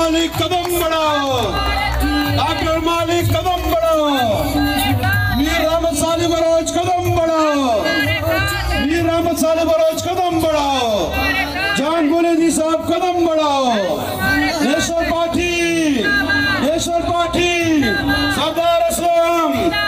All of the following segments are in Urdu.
مالک قدم بڑھاؤ، ڈاکٹر مالک قدم بڑھاؤ، میر احمد صالح بلوچ قدم بڑھاؤ، میر احمد صالح بلوچ قدم بڑھاؤ، جان گولیدی صاحب قدم بڑھاؤ، نیشنل پارٹی سردار اسلم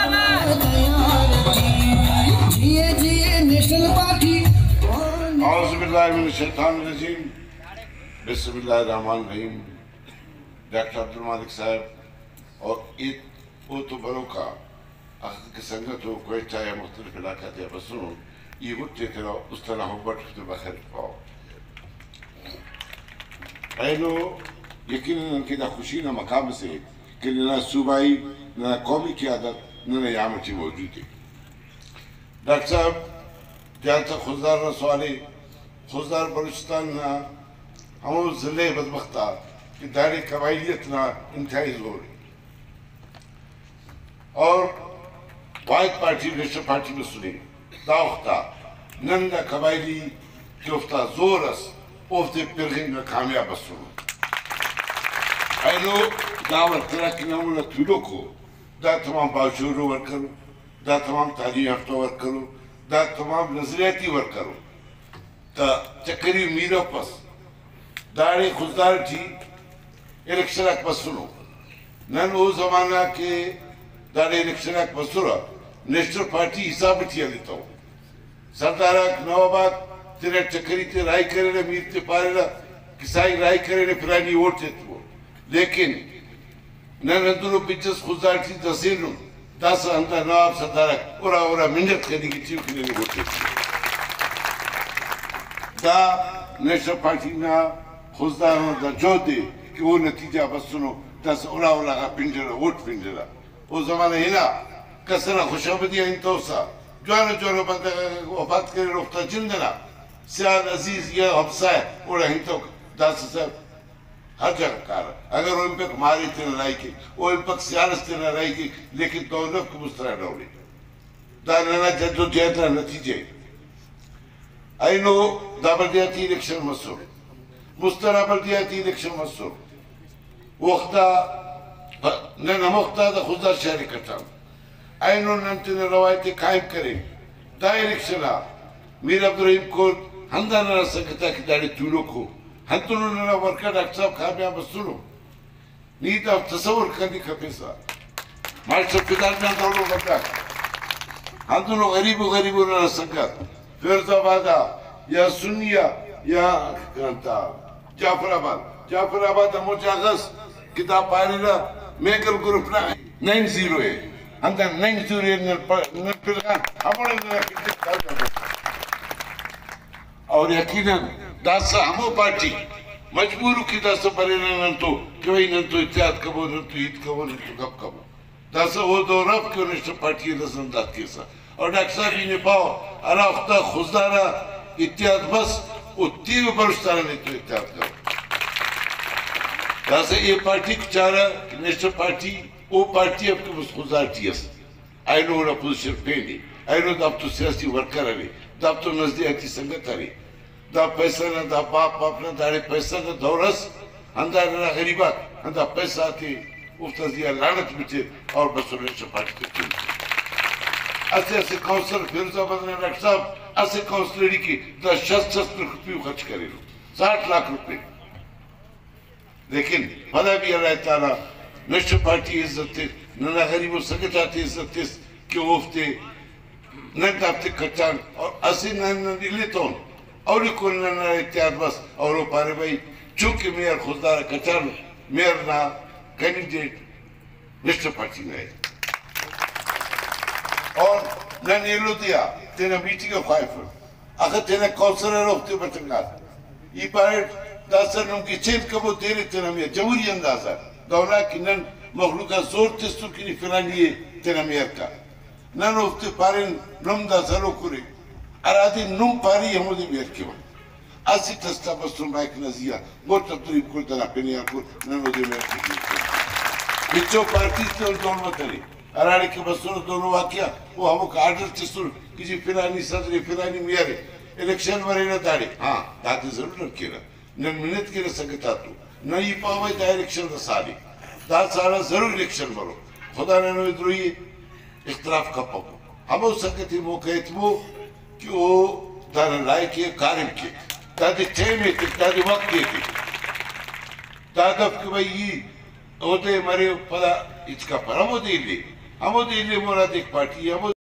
اعوذ باللہ من الشیطان الرجیم بسم اللہ الرحمن الرحیم. ڈاکٹر عبدالمالک صاحب اور تو بڑوں کا اخذ کی سنگت ہو کوئٹہ یا مختلف علاقہ یا بسنوں یہ وقت تیرا اس طرح حبت خطر بخیر پاؤ اینو یقیناً ان کی دا خوشی نہ مقام سے کہ نہ صوبائی نہ قومی قیادت نہ یامٹی موجود ہے. ڈاکٹر صاحب جہاں تک خزدار نہ سوالے خزدار بلوچستان نہ ہموں ضلع بدبختہ کہ دائرے قبائلیت نہ انتہائی زور ہے اور واحد پارٹی نیشنل پارٹی میں سنے دا اختہ نندہ قبائلی کی افتہ زور اس افتے پرغن کا کامیاب سنو اینو داور طرح کی نمونہ تولو کو دا تمام باجورو ور کرو، دا تمام تعلیم یافتہ ور کرو، دا تمام نظریاتی ور کرو تا چکری میرا پس داڑے خزدار تھی الیکشن اک پس سنو نن او زمانہ کے داڑے الیکشن اک پس سنو نیشنل پارٹی حساب تھی لیتا ہوں سردار اک نواباد تیرے چکری تے رائی کرے لے میر تے پارے لے کسائی رائی کرے لے پرانی ووٹ تے تو لیکن نن اندرو پچس خزدار تھی تحصیلوں داسا اندر نواب سردار اک اورا منت کرنے کی چیو کنے لے ووٹ تے دا نیشنل پارٹی نا خزداروں دا جو دے کہ وہ نتیجہ بس سنو داسا اورا کا پنجرہ ووٹ پنجرہ وہ زمانہ ہینا کسرہ خوشابدیہ انتوسا جوانا بندہ وفات کرے رفتہ جندنا سیاد عزیز یا حبسہ ہے اوڑا ہنتو داسا صاحب ہر جگہ کارا اگر وہ امپک ماری تینا لائی کی وہ امپک سیارس تینا لائی کی لیکن دولت کو مسترہ ڈولی دا ننا جدو جہدنا نتیجے اینو دا بلدیاتی الیکشن مسور مسترہ بلدیاتی الیکشن مسور وقتا ننا مقتا دا خوددار شہری کٹام اینو ننتین روایتی قائم کریں دا الیکشنہ میر عبدالرحیم کو ہندہ ننا سکتا کی داڑی تولو کو ہنتونو ننا ورکا ڈاکٹر صاحب کامیاب بسنو نیت آپ تصور کرنی کھپیسا مارشل فدار جان دولو بکا ہنتونو غریبو ننا سکت فیرز آبادہ یا سنیہ یا جعفر آباد ہمو جاغس کتاب پاری نا میکل گروپ نا 9-0 ہے اندر 9-0 ہے نن پلغان ہموڑے ننا کتاب جاگس اور یقیناً داسا ہمو پارٹی مجبورو کی داسا برینا ننتو کیوئی ننتو اتحاد کبو ننتو عید کبو ننتو کب کبو داسا وہ دور اب کیوں نیشنل پارٹی رسم داد کیسا اور ڈاکٹر صاحب انہیں پاؤ ارا اختہ خزدارا اتحاد بس وہ تیو بلوچستان نے تو اتحاد کرو داسا یہ پارٹی کچارا نیشنل پارٹی وہ پارٹی اب کے بس خزدار تیس اینو اونا پوزیشن پینی اینو داب تو سیاسی ورکر آلی داب تو نزدیاتی سنگت آلی دا پیسہ نا دا باپ نا داڑے پیسہ نا دورس ہندہ نا غریبات ہندہ پیسہ آتے افتازیہ لانت بچے اور بسو نیشنل پارٹی تو چلتے ایسے کونسلر فیروز آباد نے ڈاکٹر صاحب ایسے کونسلری کی 10 لاکھ روپے خرچ کرے لو 60 لاکھ روپے لیکن بھلا بھی اللہ تعالیٰ نیشنل پارٹی عزت تے ننا غریبوں سکت آتے عزت تے کہ وہ افتے نن دابتے کچان اور ایسے نن لیتون اور کو ننا اتحاد بس اور وہ پارے بھائی چونکہ میئر خزدار کچان میئر نا کینڈیڈیٹ نیشنل پارٹی میں ہے اور نن ایلو دیا تینا میٹنگ خواہف ہے اگر تینا کونسلر روکتے بچنگا یہ پارے داسر نم کی چین کبو دیرے تینا میئر جمہوری اندازہ دولا کی نن مخلوقہ زور تستو کی فلانیے تینا میئر کا نن افتے پارے نم داسرو کرے ارادی نم پاری ہمو دی میئر کے وقت اسی تستا بستر مائک نزیہ گوٹ عبدالرحیم کل دنا پینیار کل ننو دی میئر کی بچو پارٹی تیل دون مطلی ارادی کے بستر دونوں واقعہ وہ ہمو کا آرڈر چستر کسی فلانی صدری فلانی میئر الیکشن ورینا داڑی ہاں داتے ضرور رکھے رہا نن منت کے رسکتا تو نہ یہ پاوے دا الیکشن دا سالی دا سارا ضرور الیکشن برو خدا نے نوید روئی اختلاف کا پاپو ہم اس سکتی موقع اتمو کہ وہ دا لائے کیے کارم کیے دا دی ٹیمے تک دا دی وقت کیے تک دا دف کہ بھئی یہ ہوتے مرے پدا اس کا پر ہمو دیلے مراد ایک پارٹی ہمو